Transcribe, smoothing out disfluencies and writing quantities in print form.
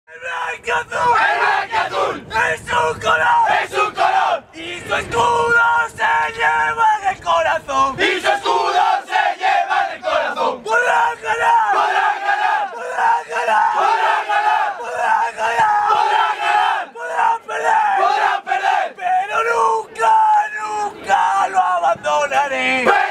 El blanco-azul es un color y su escudo se lleva en el corazón. Podrás ganar, podrás ganar, podrás ganar, podrás ganar, podrás ganar, podrás ganar, podrás perder, pero nunca, nunca lo abandonaré.